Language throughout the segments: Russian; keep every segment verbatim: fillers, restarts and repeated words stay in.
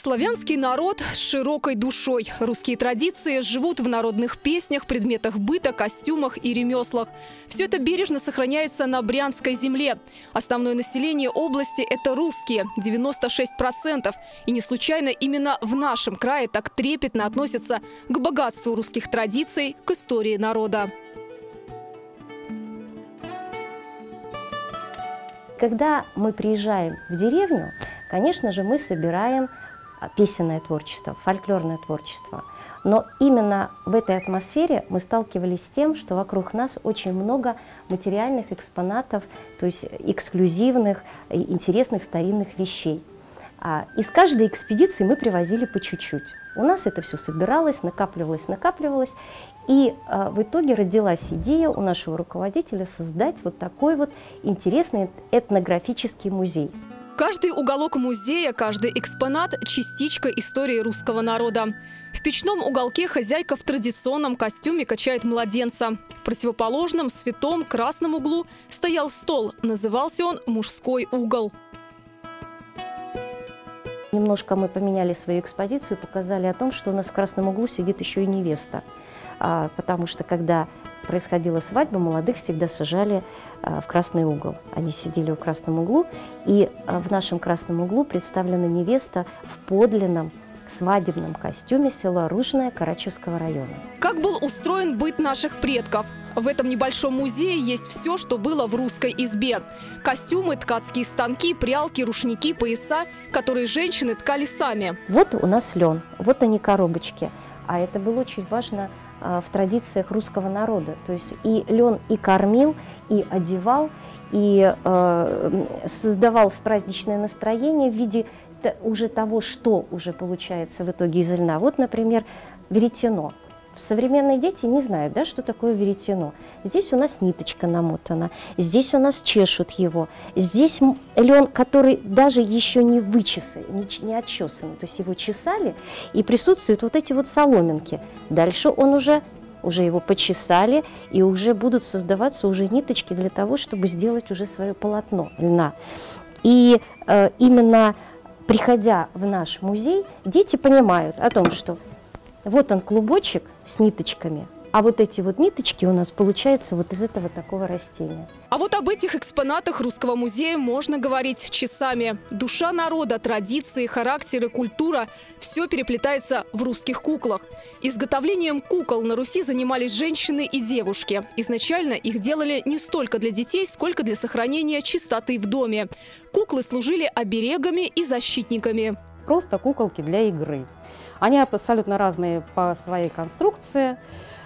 Славянский народ с широкой душой. Русские традиции живут в народных песнях, предметах быта, костюмах и ремеслах. Все это бережно сохраняется на Брянской земле. Основное население области – это русские – девяносто шесть процентов. И не случайно именно в нашем крае так трепетно относятся к богатству русских традиций, к истории народа. Когда мы приезжаем в деревню, конечно же, мы собираем песенное творчество, фольклорное творчество. Но именно в этой атмосфере мы сталкивались с тем, что вокруг нас очень много материальных экспонатов, то есть эксклюзивных, интересных старинных вещей. Из каждой экспедиции мы привозили по чуть-чуть. У нас это все собиралось, накапливалось, накапливалось. И а, в итоге родилась идея у нашего руководителя создать вот такой вот интересный этнографический музей. Каждый уголок музея, каждый экспонат – частичка истории русского народа. В печном уголке хозяйка в традиционном костюме качает младенца. В противоположном, святом, красном углу стоял стол. Назывался он «Мужской угол». Немножко мы поменяли свою экспозицию, показали о том, что у нас в красном углу сидит еще и невеста. А, потому что когда происходила свадьба, молодых всегда сажали а, в красный угол. Они сидели в красном углу, и а, в нашем красном углу представлена невеста в подлинном свадебном костюме села Ружное Карачевского района. Как был устроен быт наших предков? В этом небольшом музее есть все, что было в русской избе. Костюмы, ткацкие станки, прялки, рушники, пояса, которые женщины ткали сами. Вот у нас лен, вот они коробочки. А это было очень важно а, в традициях русского народа. То есть и лен и кормил, и одевал, и э, создавал праздничное настроение в виде уже того, что уже получается в итоге из льна. Вот, например, веретено. Современные дети не знают, да, что такое веретено. Здесь у нас ниточка намотана, здесь у нас чешут его, здесь лен, который даже еще не вычесан, не, не отчесан, то есть его чесали, и присутствуют вот эти вот соломинки. Дальше он уже, уже его почесали, и уже будут создаваться уже ниточки для того, чтобы сделать уже свое полотно льна. И э, именно приходя в наш музей, дети понимают о том, что вот он клубочек с ниточками, а вот эти вот ниточки у нас получаются вот из этого такого растения. А вот об этих экспонатах Русского музея можно говорить часами. Душа народа, традиции, характеры, культура – все переплетается в русских куклах. Изготовлением кукол на Руси занимались женщины и девушки. Изначально их делали не столько для детей, сколько для сохранения чистоты в доме. Куклы служили оберегами и защитниками. Просто куколки для игры. Они абсолютно разные по своей конструкции,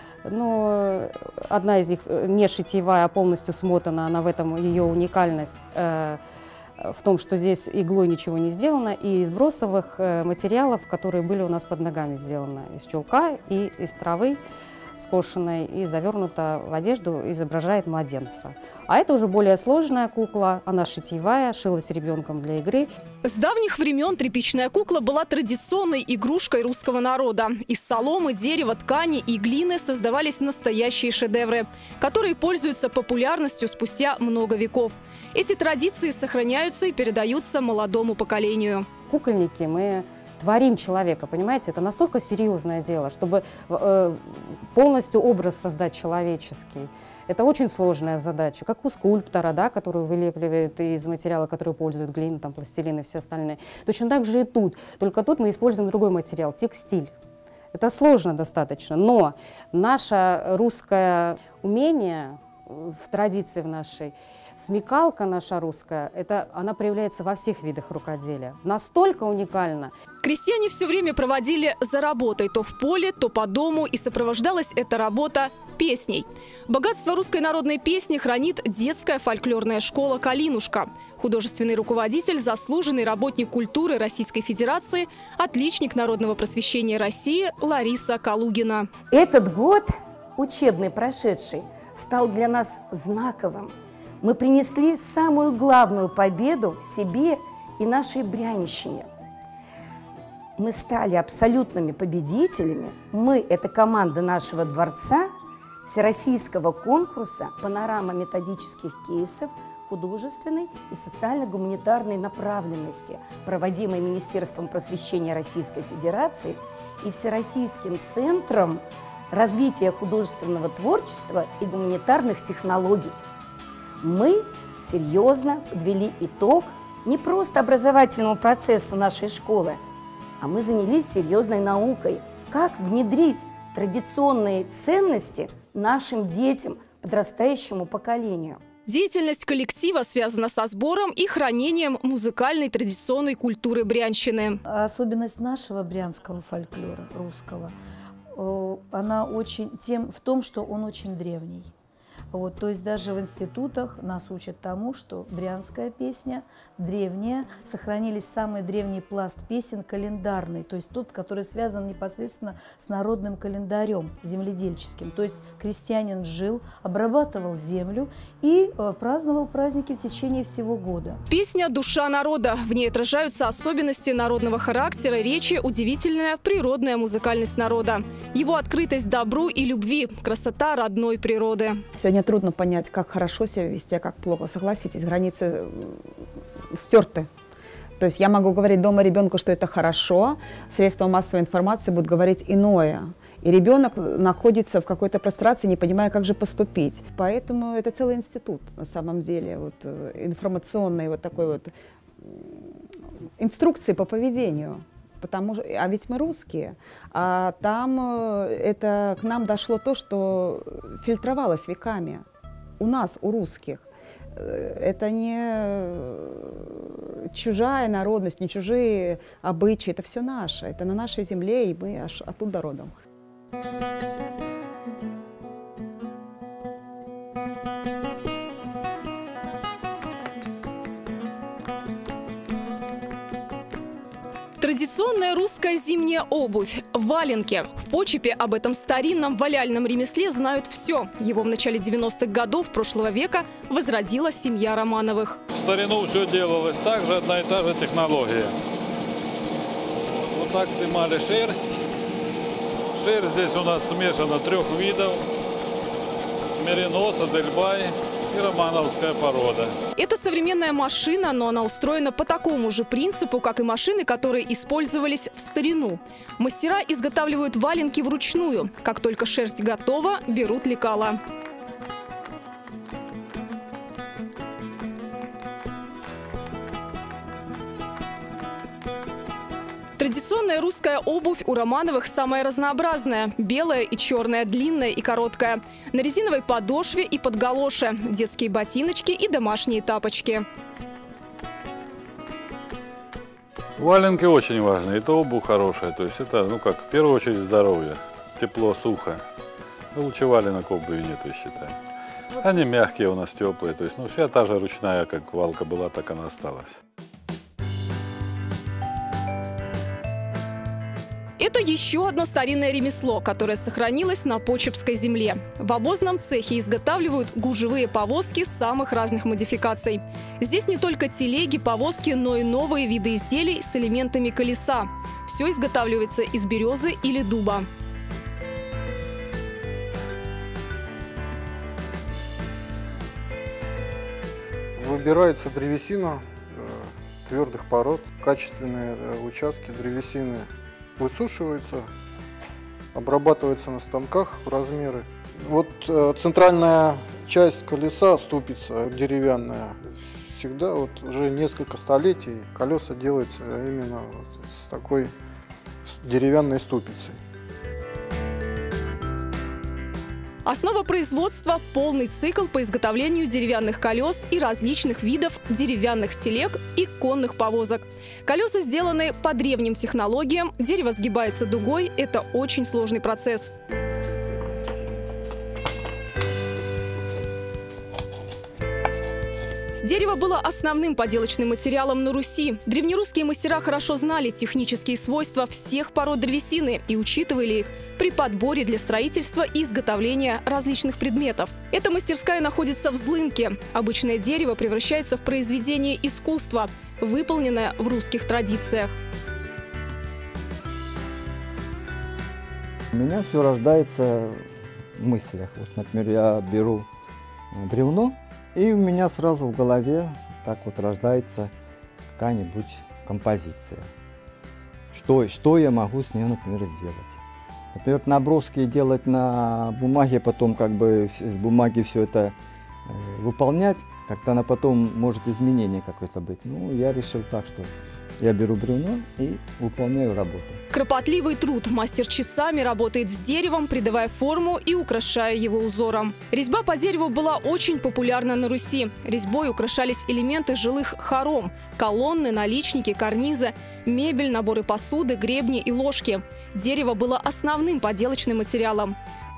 но одна из них не шитьевая, а полностью смотана, она в этом ее уникальность, э, в том, что здесь иглой ничего не сделано, и из бросовых э, материалов, которые были у нас под ногами сделаны, из чулка и из травы скошенной, и завернута в одежду, изображает младенца. А это уже более сложная кукла, она шитьевая, шилась ребенком для игры. С давних времен тряпичная кукла была традиционной игрушкой русского народа. Из соломы, дерева, ткани и глины создавались настоящие шедевры, которые пользуются популярностью спустя много веков. Эти традиции сохраняются и передаются молодому поколению. Кукольники мы творим человека, понимаете? Это настолько серьезное дело, чтобы э, полностью образ создать человеческий. Это очень сложная задача, как у скульптора, да, который вылепливает из материала, который пользует глину, там, пластилин и все остальные. Точно так же и тут, только тут мы используем другой материал – текстиль. Это сложно достаточно, но наше русское умение в традиции в нашей, смекалка наша русская, это, она проявляется во всех видах рукоделия. Настолько уникально. Крестьяне все время проводили за работой, то в поле, то по дому, и сопровождалась эта работа песней. Богатство русской народной песни хранит детская фольклорная школа «Калинушка». Художественный руководитель, заслуженный работник культуры Российской Федерации, отличник народного просвещения России Лариса Калугина. Этот год, учебный прошедший, стал для нас знаковым. Мы принесли самую главную победу себе и нашей Брянщине. Мы стали абсолютными победителями. Мы – это команда нашего дворца, всероссийского конкурса «Панорама методических кейсов художественной и социально-гуманитарной направленности, проводимой Министерством просвещения Российской Федерации и Всероссийским центром развития художественного творчества и гуманитарных технологий. Мы серьезно подвели итог не просто образовательному процессу нашей школы, а мы занялись серьезной наукой, как внедрить традиционные ценности нашим детям, подрастающему поколению. Деятельность коллектива связана со сбором и хранением музыкальной традиционной культуры Брянщины. Особенность нашего брянского фольклора, русского, она очень тем в том, что он очень древний. Вот, то есть даже в институтах нас учат тому, что брянская песня древняя, сохранились самый древний пласт песен календарный, то есть тот, который связан непосредственно с народным календарем земледельческим. То есть крестьянин жил, обрабатывал землю и э, праздновал праздники в течение всего года. Песня «Душа народа». В ней отражаются особенности народного характера, речи, удивительная природная музыкальность народа, его открытость добру и любви, красота родной природы. Сегодня трудно понять, как хорошо себя вести, а как плохо. Согласитесь, границы стерты. То есть я могу говорить дома ребенку, что это хорошо, средства массовой информации будут говорить иное. И ребенок находится в какой-то прострации, не понимая, как же поступить. Поэтому это целый институт, на самом деле, вот, информационной вот такой вот инструкции по поведению. Потому что, а ведь мы русские, а там это к нам дошло то, что фильтровалось веками. У нас, у русских. Это не чужая народность, не чужие обычаи, это все наше. Это на нашей земле, и мы аж оттуда родом. Традиционная русская зимняя обувь – валенки. В Почепе об этом старинном валяльном ремесле знают все. Его в начале девяностых годов прошлого века возродила семья Романовых. В старину все делалось так же, одна и та же технология. Вот так снимали шерсть. Шерсть здесь у нас смешана трех видов. Меринос, Адельбай и романовская порода. Это современная машина, но она устроена по такому же принципу, как и машины, которые использовались в старину. Мастера изготавливают валенки вручную. Как только шерсть готова, берут лекала. Традиционная русская обувь у Романовых самая разнообразная. Белая и черная, длинная и короткая. На резиновой подошве и подгалоше. Детские ботиночки и домашние тапочки. Валенки очень важны. Это обувь хорошая. То есть это, ну как, в первую очередь здоровье. Тепло, сухо. Ну, лучше валенок обуви нет, я считаю. Они мягкие у нас, теплые. То есть, ну, вся та же ручная, как валка была, так она осталась. Это еще одно старинное ремесло, которое сохранилось на Почепской земле. В обозном цехе изготавливают гужевые повозки самых разных модификаций. Здесь не только телеги, повозки, но и новые виды изделий с элементами колеса. Все изготавливается из березы или дуба. Выбирается древесина твердых пород, качественные участки древесины. Высушивается, обрабатывается на станках в размеры. Вот э, центральная часть колеса, ступица деревянная, всегда вот уже несколько столетий колеса делаются именно вот с такой с деревянной ступицей. Основа производства – полный цикл по изготовлению деревянных колес и различных видов деревянных телег и конных повозок. Колеса сделаны по древним технологиям, дерево сгибается дугой – это очень сложный процесс. Дерево было основным поделочным материалом на Руси. Древнерусские мастера хорошо знали технические свойства всех пород древесины и учитывали их при подборе для строительства и изготовления различных предметов. Эта мастерская находится в Злынке. Обычное дерево превращается в произведение искусства, выполненное в русских традициях. У меня все рождается в мыслях. Вот, например, я беру бревно И у меня сразу в голове так вот рождается какая-нибудь композиция. Что, что я могу с ней, например, сделать? Например, наброски делать на бумаге, потом как бы с бумаги все это э, выполнять, как-то она потом может изменение какое-то быть. Ну, я решил так, что я беру бревно и выполняю работу. Кропотливый труд. Мастер часами работает с деревом, придавая форму и украшая его узором. Резьба по дереву была очень популярна на Руси. Резьбой украшались элементы жилых хором – колонны, наличники, карнизы, мебель, наборы посуды, гребни и ложки. Дерево было основным поделочным материалом.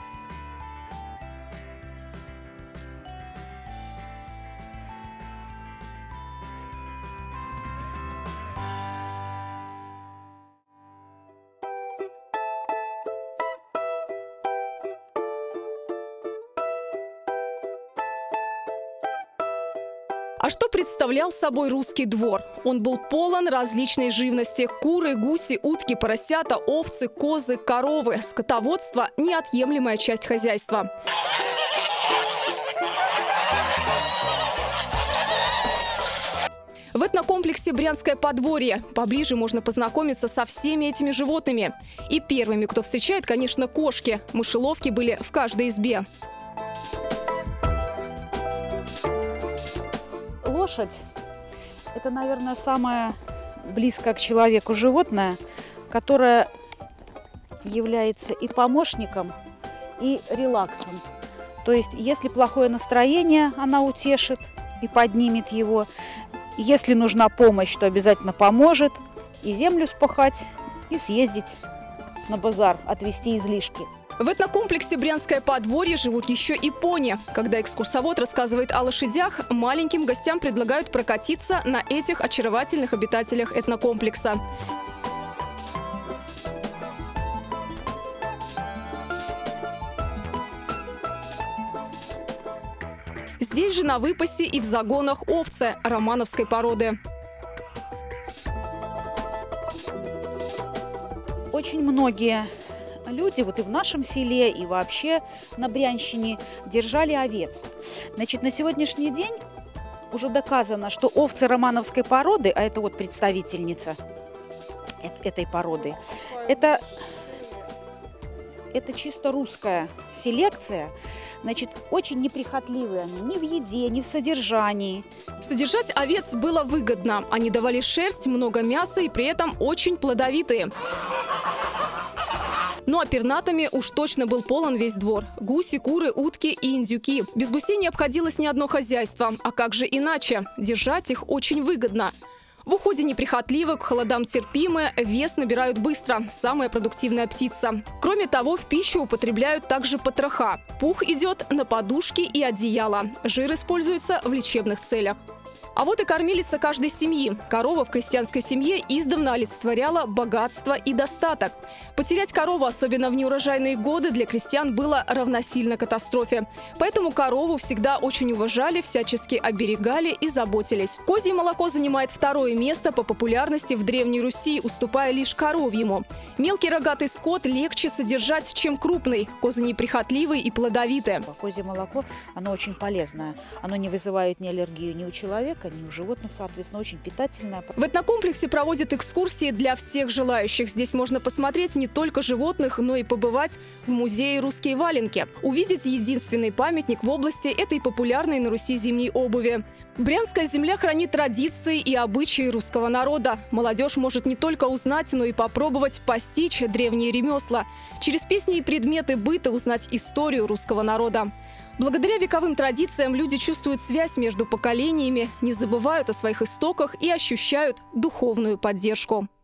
А что представлял собой русский двор? Он был полон различной живности. Куры, гуси, утки, поросята, овцы, козы, коровы. Скотоводство – неотъемлемая часть хозяйства. В этнокомплексе «Брянское подворье» поближе можно познакомиться со всеми этими животными. И первыми, кто встречает, конечно, кошки. Мышеловки были в каждой избе. Лошадь – это, наверное, самое близкое к человеку животное, которое является и помощником, и релаксом. То есть, если плохое настроение, она утешит и поднимет его. Если нужна помощь, то обязательно поможет и землю спахать, и съездить на базар, отвезти излишки. В этнокомплексе «Брянское подворье» живут еще и пони. Когда экскурсовод рассказывает о лошадях, маленьким гостям предлагают прокатиться на этих очаровательных обитателях этнокомплекса. Здесь же на выпасе и в загонах овцы романовской породы. Очень многие люди вот и в нашем селе, и вообще на Брянщине держали овец. Значит, на сегодняшний день уже доказано, что овцы романовской породы, а это вот представительница этой породы, это, это чисто русская селекция. Значит, очень неприхотливые они ни в еде, ни в содержании. Содержать овец было выгодно. Они давали шерсть, много мяса и при этом очень плодовитые. Ну а пернатами уж точно был полон весь двор. Гуси, куры, утки и индюки. Без гусей не обходилось ни одно хозяйство. А как же иначе? Держать их очень выгодно. В уходе неприхотливы, к холодам терпимые, вес набирают быстро. Самая продуктивная птица. Кроме того, в пищу употребляют также потроха. Пух идет на подушки и одеяло. Жир используется в лечебных целях. А вот и кормилица каждой семьи. Корова в крестьянской семье издавна олицетворяла богатство и достаток. Потерять корову, особенно в неурожайные годы, для крестьян было равносильно катастрофе. Поэтому корову всегда очень уважали, всячески оберегали и заботились. Козье молоко занимает второе место по популярности в Древней Руси, уступая лишь коровьему. Мелкий рогатый скот легче содержать, чем крупный. Козы неприхотливые и плодовитые. Козье молоко, оно очень полезное. Оно не вызывает ни аллергию ни у человека, ни у животных, соответственно, очень питательное. В этнокомплексе проводят экскурсии для всех желающих. Здесь можно посмотреть не только животных, но и побывать в музее «Русские валенки». Увидеть единственный памятник в области этой популярной на Руси зимней обуви. Брянская земля хранит традиции и обычаи русского народа. Молодежь может не только узнать, но и попробовать постичь древние ремесла. Через песни и предметы быта узнать историю русского народа. Благодаря вековым традициям люди чувствуют связь между поколениями, не забывают о своих истоках и ощущают духовную поддержку.